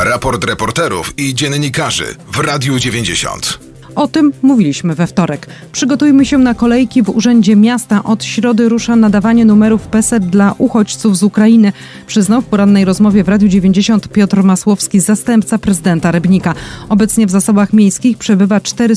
Raport reporterów i dziennikarzy w Radiu 90. O tym mówiliśmy we wtorek. Przygotujmy się na kolejki w Urzędzie Miasta. Od środy rusza nadawanie numerów PESEL dla uchodźców z Ukrainy. Przyznał w porannej rozmowie w Radiu 90 Piotr Masłowski, zastępca prezydenta Rybnika. Obecnie w zasobach miejskich przebywa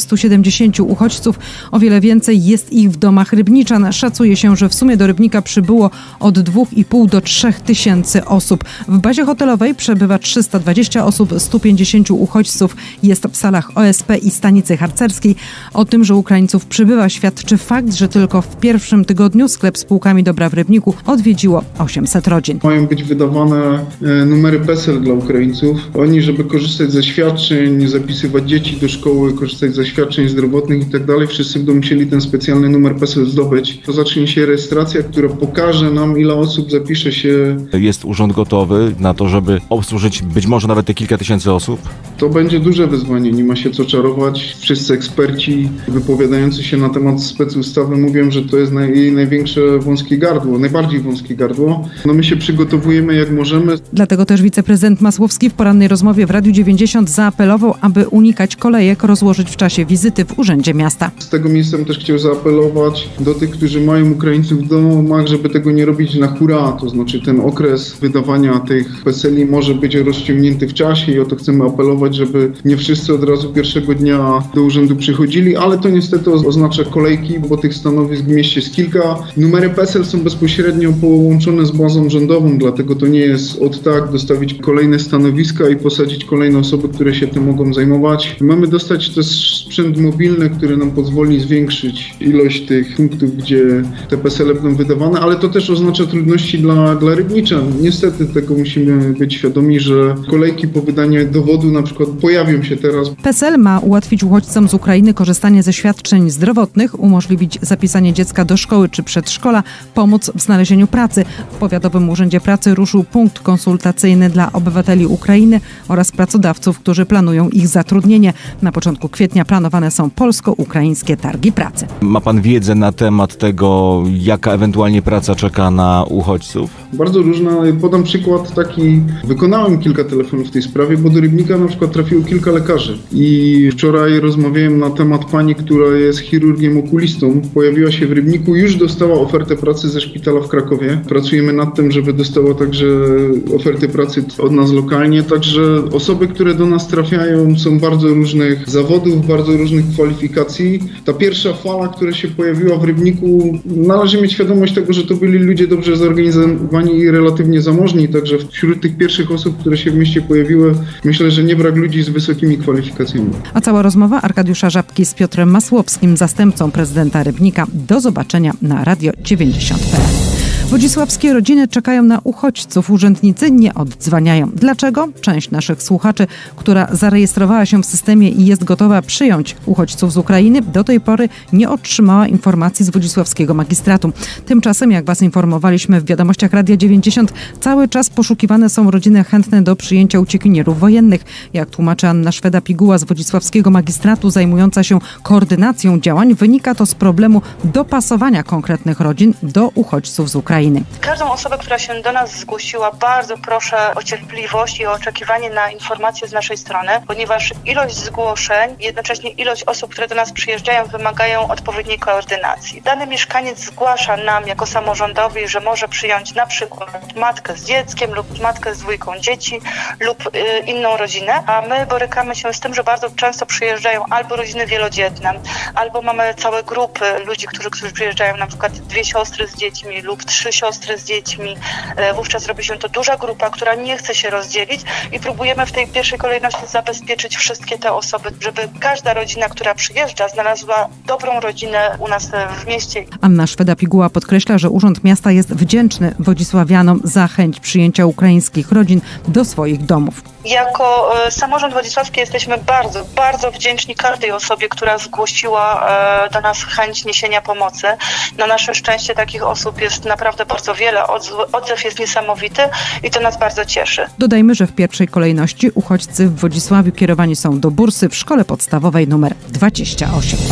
470 uchodźców. O wiele więcej jest ich w domach rybniczan. Szacuje się, że w sumie do Rybnika przybyło od 2,5 do 3 tysięcy osób. W bazie hotelowej przebywa 320 osób, 150 uchodźców jest w salach OSP i stanicy harcerskiej. O tym, że Ukraińców przybywa, świadczy fakt, że tylko w pierwszym tygodniu sklep z półkami dobra w Rybniku odwiedziło 800 rodzin. Mają być wydawane numery PESEL dla Ukraińców. Oni, żeby korzystać ze świadczeń, zapisywać dzieci do szkoły, korzystać ze świadczeń zdrowotnych i tak dalej, wszyscy będą musieli ten specjalny numer PESEL zdobyć. To zacznie się rejestracja, która pokaże nam, ile osób zapisze się. Jest urząd gotowy na to, żeby obsłużyć być może nawet te kilka tysięcy osób? To będzie duże wyzwanie, nie ma się co czarować. Wszyscy eksperci wypowiadający się na temat specustawy mówią, że to jest jej największe wąskie gardło, najbardziej wąskie gardło. No my się przygotowujemy jak możemy. Dlatego też wiceprezydent Masłowski w porannej rozmowie w Radiu 90 zaapelował, aby unikać kolejek rozłożyć w czasie wizyty w Urzędzie Miasta. Z tego miejsca też chciał zaapelować do tych, którzy mają Ukraińców w domach, żeby tego nie robić na hura. To znaczy ten okres wydawania tych PESEL-i może być rozciągnięty w czasie i o to chcemy apelować, żeby nie wszyscy od razu pierwszego dnia do urzędu przychodzili, ale to niestety oznacza kolejki, bo tych stanowisk w mieście jest kilka. Numery PESEL są bezpośrednio połączone z bazą rządową, dlatego to nie jest od tak dostawić kolejne stanowiska i posadzić kolejne osoby, które się tym mogą zajmować. Mamy dostać też sprzęt mobilny, który nam pozwoli zwiększyć ilość tych punktów, gdzie te PESEL będą wydawane, ale to też oznacza trudności dla rybniczan. Niestety tego musimy być świadomi, że kolejki po wydaniu dowodu na przykład pojawią się teraz. PESEL ma ułatwić uchodźcom z Ukrainy korzystanie ze świadczeń zdrowotnych, umożliwić zapisanie dziecka do szkoły czy przedszkola, pomóc w znalezieniu pracy. W Powiatowym Urzędzie Pracy ruszył punkt konsultacyjny dla obywateli Ukrainy oraz pracodawców, którzy planują ich zatrudnienie. Na początku kwietnia planowane są polsko-ukraińskie targi pracy. Ma pan wiedzę na temat tego, jaka ewentualnie praca czeka na uchodźców? Bardzo różna. Podam przykład taki. Wykonałem kilka telefonów w tej sprawie, bo do Rybnika na przykład trafiło kilka lekarzy. I wczoraj rozmawiałem na temat pani, która jest chirurgiem okulistą. Pojawiła się w Rybniku, już dostała ofertę pracy ze szpitala w Krakowie. Pracujemy nad tym, żeby dostała także oferty pracy od nas lokalnie. Także osoby, które do nas trafiają, są bardzo różnych zawodów, bardzo różnych kwalifikacji. Ta pierwsza fala, która się pojawiła w Rybniku, należy mieć świadomość tego, że to byli ludzie dobrze zorganizowani i relatywnie zamożni. Także wśród tych pierwszych osób, które się w mieście pojawiły, myślę, że nie brak ludzi z wysokimi kwalifikacjami. A cała rozmowa Arkadiusza Żabki z Piotrem Masłowskim, zastępcą prezydenta Rybnika. Do zobaczenia na Radio 90.pl. Wodzisławskie rodziny czekają na uchodźców. Urzędnicy nie oddzwaniają. Dlaczego? Część naszych słuchaczy, która zarejestrowała się w systemie i jest gotowa przyjąć uchodźców z Ukrainy, do tej pory nie otrzymała informacji z wodzisławskiego magistratu. Tymczasem, jak Was informowaliśmy w wiadomościach Radia 90, cały czas poszukiwane są rodziny chętne do przyjęcia uciekinierów wojennych. Jak tłumaczy Anna Szweda-Piguła z wodzisławskiego magistratu zajmująca się koordynacją działań, wynika to z problemu dopasowania konkretnych rodzin do uchodźców z Ukrainy. Każdą osobę, która się do nas zgłosiła, bardzo proszę o cierpliwość i o oczekiwanie na informacje z naszej strony, ponieważ ilość zgłoszeń, jednocześnie ilość osób, które do nas przyjeżdżają, wymagają odpowiedniej koordynacji. Dany mieszkaniec zgłasza nam jako samorządowi, że może przyjąć na przykład matkę z dzieckiem lub matkę z 2 dzieci lub inną rodzinę, a my borykamy się z tym, że bardzo często przyjeżdżają albo rodziny wielodzietne, albo mamy całe grupy ludzi, którzy przyjeżdżają, na przykład 2 siostry z dziećmi lub 3 siostry z dziećmi. Wówczas robi się to duża grupa, która nie chce się rozdzielić i próbujemy w tej pierwszej kolejności zabezpieczyć wszystkie te osoby, żeby każda rodzina, która przyjeżdża, znalazła dobrą rodzinę u nas w mieście. Anna Szweda-Piguła podkreśla, że Urząd Miasta jest wdzięczny wodzisławianom za chęć przyjęcia ukraińskich rodzin do swoich domów. Jako samorząd wodzisławski jesteśmy bardzo, bardzo wdzięczni każdej osobie, która zgłosiła do nas chęć niesienia pomocy. Na nasze szczęście takich osób jest naprawdę bardzo wiele. Odzew jest niesamowity i to nas bardzo cieszy. Dodajmy, że w pierwszej kolejności uchodźcy w Wodzisławiu kierowani są do bursy w szkole podstawowej nr 28.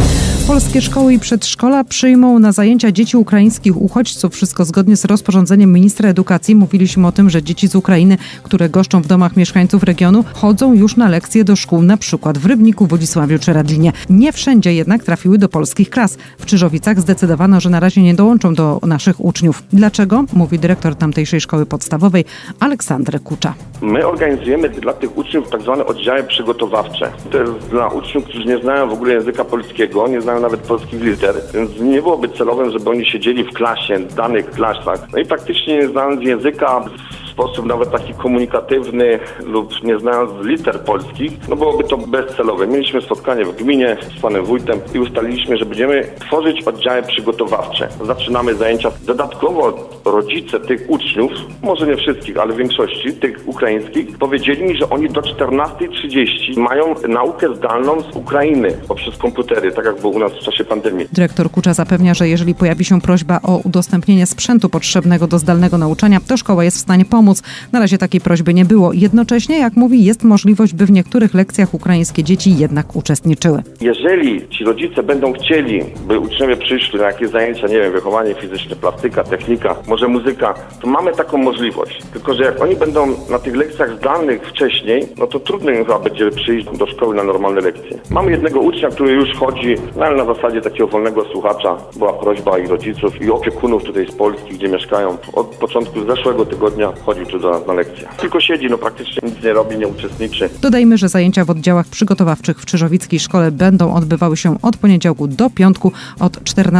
Polskie szkoły i przedszkola przyjmą na zajęcia dzieci ukraińskich uchodźców. Wszystko zgodnie z rozporządzeniem ministra edukacji. Mówiliśmy o tym, że dzieci z Ukrainy, które goszczą w domach mieszkańców regionu, chodzą już na lekcje do szkół, na przykład w Rybniku, Wodzisławiu czy Radlinie. Nie wszędzie jednak trafiły do polskich klas. W Czyżowicach zdecydowano, że na razie nie dołączą do naszych uczniów. Dlaczego? Mówi dyrektor tamtejszej szkoły podstawowej Aleksander Kucza. My organizujemy dla tych uczniów tak zwane oddziały przygotowawcze. To jest dla uczniów, którzy nie znają w ogóle języka polskiego, nie znają nawet polskich liter, więc nie byłoby celowym, żeby oni siedzieli w klasie, w danych klasach. No i praktycznie nie znając języka w sposób nawet taki komunikatywny lub nie znając liter polskich, no byłoby to bezcelowe. Mieliśmy spotkanie w gminie z panem wójtem i ustaliliśmy, że będziemy tworzyć oddziały przygotowawcze. Zaczynamy zajęcia. Dodatkowo rodzice tych uczniów, może nie wszystkich, ale większości tych ukraińskich, powiedzieli mi, że oni do 14:30 mają naukę zdalną z Ukrainy poprzez komputery, tak jak było u nas w czasie pandemii. Dyrektor Kucza zapewnia, że jeżeli pojawi się prośba o udostępnienie sprzętu potrzebnego do zdalnego nauczania, to szkoła jest w stanie pomóc. Na razie takiej prośby nie było. Jednocześnie, jak mówi, jest możliwość, by w niektórych lekcjach ukraińskie dzieci jednak uczestniczyły. Jeżeli ci rodzice będą chcieli, by uczniowie przyszli na jakieś zajęcia, nie wiem, wychowanie fizyczne, plastyka, technika, może muzyka, to mamy taką możliwość. Tylko że jak oni będą na tych lekcjach zdalnych wcześniej, no to trudno im chyba będzie przyjść do szkoły na normalne lekcje. Mamy jednego ucznia, który już chodzi, no ale na zasadzie takiego wolnego słuchacza. Była prośba i rodziców, i opiekunów tutaj z Polski, gdzie mieszkają. Od początku zeszłego tygodnia chodził tu do nas na lekcje. Tylko siedzi, no praktycznie nic nie robi, nie uczestniczy. Dodajmy, że zajęcia w oddziałach przygotowawczych w Czyżowickiej Szkole będą odbywały się od poniedziałku do piątku od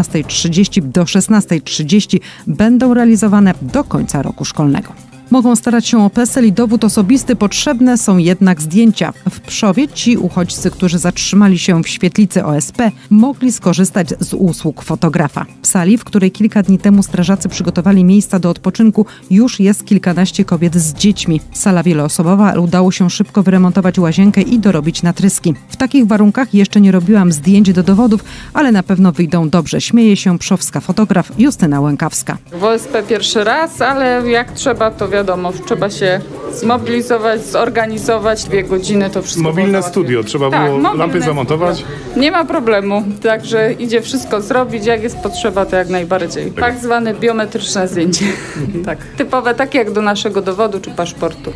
14:30 do 16:30. Będą realizowane do końca roku szkolnego. Mogą starać się o PESEL i dowód osobisty, potrzebne są jednak zdjęcia. W Pszowie ci uchodźcy, którzy zatrzymali się w świetlicy OSP, mogli skorzystać z usług fotografa. W sali, w której kilka dni temu strażacy przygotowali miejsca do odpoczynku, już jest kilkanaście kobiet z dziećmi. Sala wieloosobowa, ale udało się szybko wyremontować łazienkę i dorobić natryski. W takich warunkach jeszcze nie robiłam zdjęć do dowodów, ale na pewno wyjdą dobrze. Śmieje się pszowska fotograf Justyna Łękawska. W OSP pierwszy raz, ale jak trzeba, to wiadomo, trzeba się zmobilizować, zorganizować. 2 godziny to wszystko. Mobilne studio, trzeba było lampy zamontować? Studio. Nie ma problemu, także idzie wszystko zrobić, jak jest potrzeba, to jak najbardziej. Tak zwane biometryczne zdjęcie. Tak. Typowe, takie jak do naszego dowodu czy paszportu.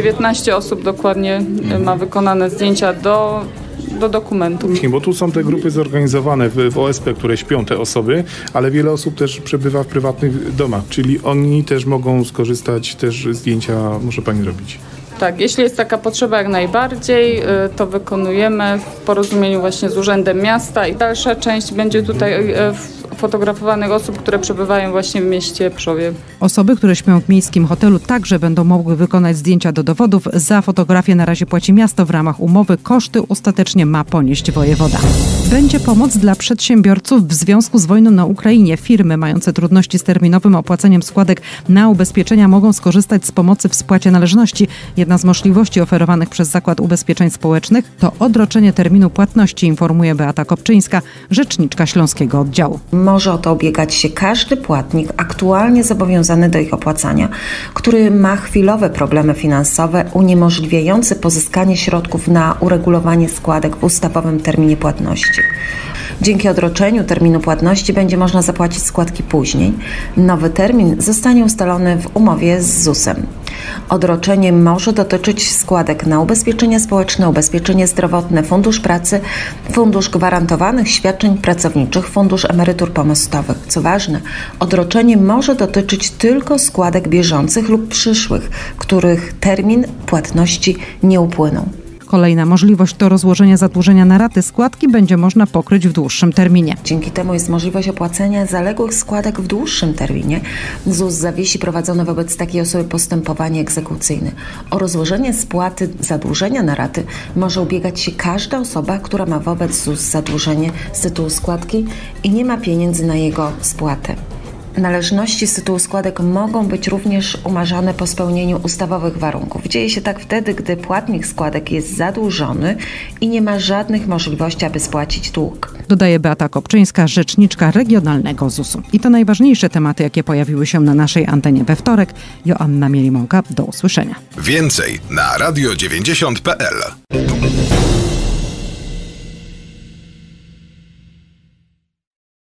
19 osób dokładnie ma wykonane zdjęcia do dokumentu. Bo tu są te grupy zorganizowane w OSP, które śpią te osoby, ale wiele osób też przebywa w prywatnych domach, czyli oni też mogą skorzystać, też zdjęcia może pani robić. Tak, jeśli jest taka potrzeba jak najbardziej, to wykonujemy w porozumieniu właśnie z Urzędem Miasta i dalsza część będzie tutaj fotografowanych osób, które przebywają właśnie w mieście Pszowie. Osoby, które śpią w miejskim hotelu, także będą mogły wykonać zdjęcia do dowodów. Za fotografię na razie płaci miasto w ramach umowy. Koszty ostatecznie ma ponieść wojewoda. Będzie pomoc dla przedsiębiorców w związku z wojną na Ukrainie. Firmy mające trudności z terminowym opłaceniem składek na ubezpieczenia mogą skorzystać z pomocy w spłacie należności. Jedna z możliwości oferowanych przez Zakład Ubezpieczeń Społecznych to odroczenie terminu płatności, informuje Beata Kopczyńska, rzeczniczka Śląskiego Oddziału. Może o to ubiegać się każdy płatnik aktualnie zobowiązany do ich opłacania, który ma chwilowe problemy finansowe uniemożliwiające pozyskanie środków na uregulowanie składek w ustawowym terminie płatności. Dzięki odroczeniu terminu płatności będzie można zapłacić składki później. Nowy termin zostanie ustalony w umowie z ZUS-em. Odroczenie może dotyczyć składek na ubezpieczenie społeczne, ubezpieczenie zdrowotne, Fundusz Pracy, Fundusz Gwarantowanych Świadczeń Pracowniczych, Fundusz Emerytur Pomostowych. Co ważne, odroczenie może dotyczyć tylko składek bieżących lub przyszłych, których termin płatności nie upłynął. Kolejna możliwość to rozłożenie zadłużenia na raty. Składki będzie można pokryć w dłuższym terminie. Dzięki temu jest możliwość opłacenia zaległych składek w dłuższym terminie. ZUS zawiesi prowadzone wobec takiej osoby postępowanie egzekucyjne. O rozłożenie spłaty zadłużenia na raty może ubiegać się każda osoba, która ma wobec ZUS zadłużenie z tytułu składki i nie ma pieniędzy na jego spłatę. Należności z tytułu składek mogą być również umarzane po spełnieniu ustawowych warunków. Dzieje się tak wtedy, gdy płatnik składek jest zadłużony i nie ma żadnych możliwości, aby spłacić dług. Dodaje Beata Kopczyńska, rzeczniczka regionalnego ZUS-u. I to najważniejsze tematy, jakie pojawiły się na naszej antenie we wtorek. Joanna Mielimonka, do usłyszenia. Więcej na radio90.pl.